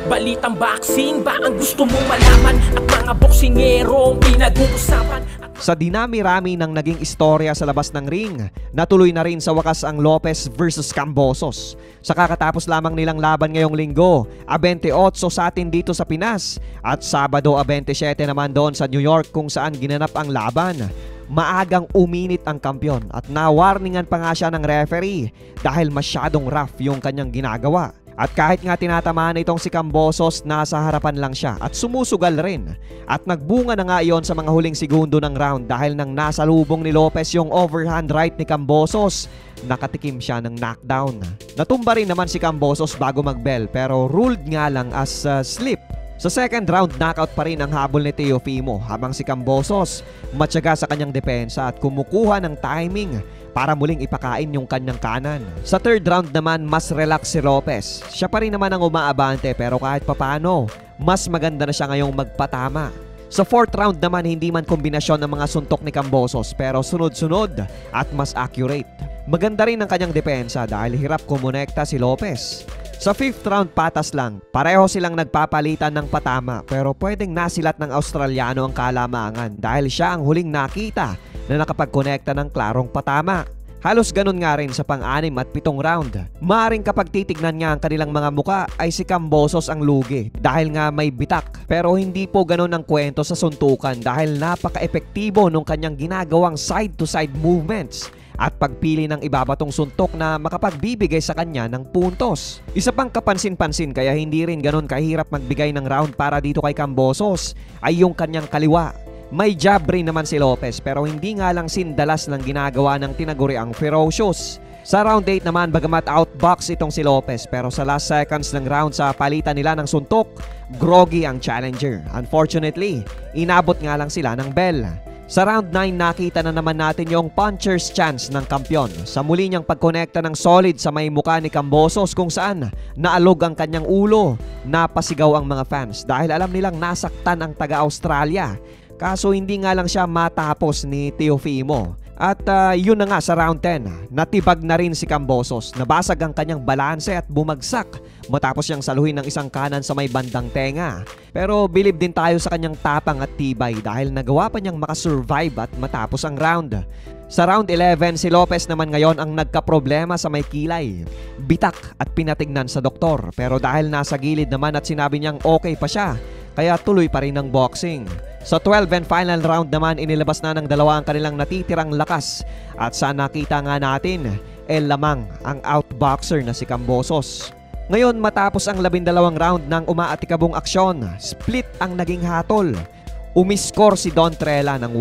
Balitang boxing ba ang gusto mong malaman? At mga boksingero ang pinag-uusapan. Sa dinami-rami ng naging istorya sa labas ng ring, natuloy na rin sa wakas ang Lopez versus Kambosos. Sa kakatapos lamang nilang laban ngayong linggo, 28 sa atin dito sa Pinas at Sabado 27 naman doon sa New York kung saan ginanap ang laban. Maagang uminit ang kampyon at nawarningan pa nga siya ng referee dahil masyadong rough yung kanyang ginagawa. At kahit nga tinatamaan itong si Kambosos, nasa harapan lang siya at sumusugal rin. At nagbunga na nga iyon sa mga huling segundo ng round dahil nang nasalubong ni Lopez yung overhand right ni Kambosos, nakatikim siya ng knockdown. Natumba rin naman si Kambosos bago mag-bell pero ruled nga lang as slip. Sa second round, knockout pa rin ang habol ni Teofimo habang si Kambosos matyaga sa kanyang depensa at kumukuha ng timing para muling ipakain yung kanyang kanan. Sa third round naman, mas relax si Lopez. Siya pa rin naman ang umaabante pero kahit papano, mas maganda na siya ngayong magpatama. Sa fourth round naman, hindi man kombinasyon ng mga suntok ni Kambosos pero sunod-sunod at mas accurate. Maganda rin ang kanyang depensa dahil hirap kumonekta si Lopez. Sa fifth round, patas lang. Pareho silang nagpapalitan ng patama pero pwedeng nasilat ng Australiano ang kalamangan dahil siya ang huling nakita na nakapag-konekta ng klarong patama. Halos ganun nga rin sa pang-6 at 7 round. Maaring kapag titignan niya ang kanilang mga muka ay si Kambosos ang lugi dahil nga may bitak. Pero hindi po ganun ang kwento sa suntukan dahil napaka-epektibo nung kanyang ginagawang side-to-side movements at pagpili ng ibabatong suntok na makapagbibigay sa kanya ng puntos. Isa pang kapansin-pansin kaya hindi rin ganun kahirap magbigay ng round para dito kay Kambosos ay yung kanyang kaliwa. May jab rin naman si Lopez pero hindi nga lang sindalas ng ginagawa ng tinaguriang ferocious. Sa round 8 naman, bagamat outbox itong si Lopez pero sa last seconds ng round sa palitan nila ng suntok, groggy ang challenger. Unfortunately, inabot nga lang sila ng bell. Sa round 9, nakita na naman natin yung puncher's chance ng kampyon sa muli niyang pagkonekta ng solid sa may muka ni Kambosos kung saan naalog ang kanyang ulo. Napasigaw ang mga fans dahil alam nilang nasaktan ang taga-Australia. Kaso hindi nga lang siya matapos ni Teofimo. At yun na nga sa round 10, natibag na rin si Kambosos. Nabasag ang kanyang balanse at bumagsak matapos siyang saluhin ng isang kanan sa may bandang tenga. Pero bilib din tayo sa kanyang tapang at tibay dahil nagawa pa niyang makasurvive at matapos ang round. Sa round 11, si Lopez naman ngayon ang nagkaproblema sa may kilay. Bitak at pinatignan sa doktor pero dahil nasa gilid naman at sinabi niyang okay pa siya, kaya tuloy pa rin ang boxing. Sa 12 and final round naman, inilabas na ng dalawa ang kanilang natitirang lakas at sa nakita nga natin, lamang ang outboxer na si Kambosos. Ngayon matapos ang 12 round ng umaatikabong aksyon, split ang naging hatol. Umiskor si Don Trella ng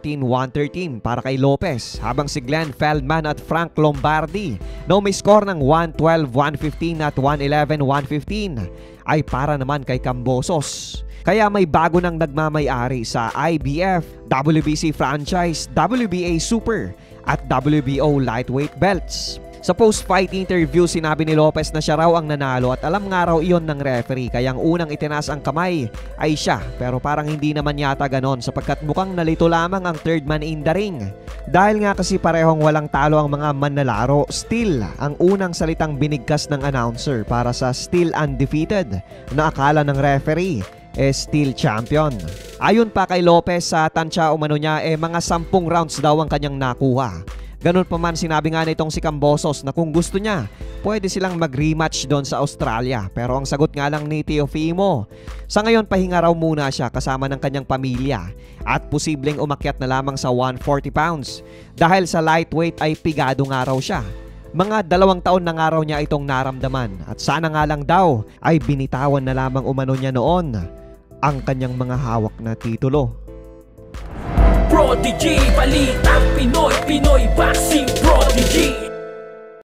114-113 para kay Lopez habang si Glenn Feldman at Frank Lombardi na umiskor ng 112-115 at 111-115 ay para naman kay Kambosos. Kaya may bago nang nagmamay-ari sa IBF, WBC Franchise, WBA Super at WBO Lightweight belts. Sa post-fight interview, sinabi ni Lopez na siya raw ang nanalo at alam nga raw iyon ng referee kaya ang unang itinaas ang kamay ay siya pero parang hindi naman yata ganon sapagkat mukhang nalito lamang ang third man in the ring. Dahil nga kasi parehong walang talo ang mga manlalaro, still ang unang salitang binigkas ng announcer para sa still undefeated na akala ng referee still champion. Ayon pa kay Lopez sa tansya umano niya mga 10 rounds daw ang kanyang nakuha. Ganun pa man sinabi nga nitong si Kambosos na kung gusto niya, pwede silang mag-rematch doon sa Australia. Pero ang sagot nga lang ni Teofimo, sa ngayon pahinga raw muna siya kasama ng kanyang pamilya at posibleng umakyat na lamang sa 140 pounds. Dahil sa lightweight ay pigado nga raw siya. Mga 2 taon na nga raw niya itong naramdaman at sana nga lang daw ay binitawan na lamang umano niya noon ang kanyang mga hawak na titulo. Prodigy, Balitang Pinoy, Pinoy Boxing Prodigy.